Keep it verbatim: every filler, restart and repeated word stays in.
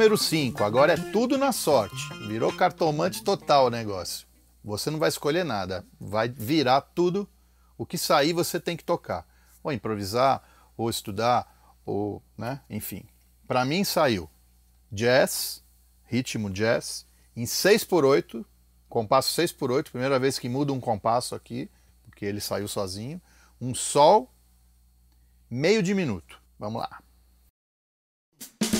número cinco. Agora é tudo na sorte. Virou cartomante total o negócio. Você não vai escolher nada. Vai virar tudo. O que sair você tem que tocar. Ou improvisar, ou estudar, ou, né? Enfim. Para mim saiu jazz, ritmo jazz, em seis por oito, compasso seis por oito, primeira vez que muda um compasso aqui, porque ele saiu sozinho. Um sol, meio de minuto. Vamos lá.